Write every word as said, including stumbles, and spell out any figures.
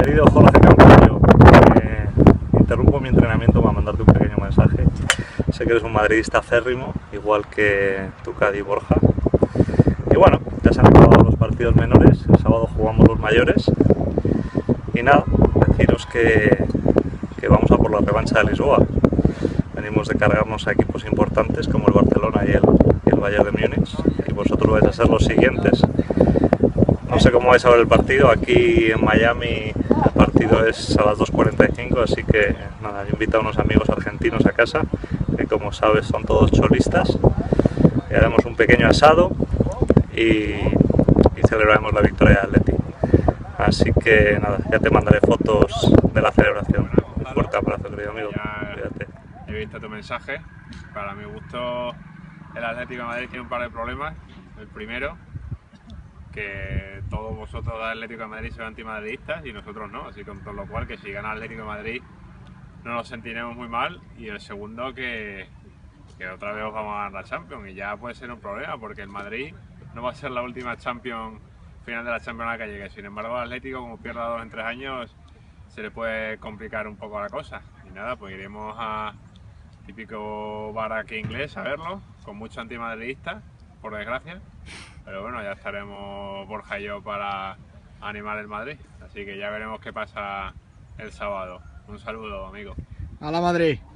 Querido Jorge Campayo, eh, interrumpo mi entrenamiento para mandarte un pequeño mensaje. Sé que eres un madridista acérrimo, igual que tu Cadi Borja. Y bueno, ya se han acabado los partidos menores, el sábado jugamos los mayores. Y nada, deciros que, que vamos a por la revancha de Lisboa. Venimos de cargarnos a equipos importantes como el Barcelona y el, y el Bayern de Múnich, y vosotros vais a ser los siguientes. No sé cómo vais a ver el partido, aquí en Miami el partido es a las dos cuarenta y cinco, así que nada, invito a unos amigos argentinos a casa, que como sabes son todos cholistas, y haremos un pequeño asado y, y celebraremos la victoria de Atleti. Así que nada, ya te mandaré fotos de la celebración. Un fuerte abrazo, querido amigo. Cuídate. He visto tu mensaje. Para mi gusto, el Atlético de Madrid tiene un par de problemas. El primero, que todos vosotros del Atlético de Madrid sois antimadridistas y nosotros no, así con todo lo cual que si gana el Atlético de Madrid no nos sentiremos muy mal. Y el segundo, que, que otra vez os vamos a ganar la Champions, y ya puede ser un problema porque el Madrid no va a ser la última Champions, final de la Champions a la que llegue. Sin embargo, al Atlético, como pierda dos en tres años, se le puede complicar un poco la cosa. Y nada, pues iremos a típico bar aquí inglés a verlo, con mucho antimadridista, por desgracia. Pero bueno, ya estaremos Borja y yo para animar el Madrid. Así que ya veremos qué pasa el sábado. Un saludo, amigo. ¡A la Madrid!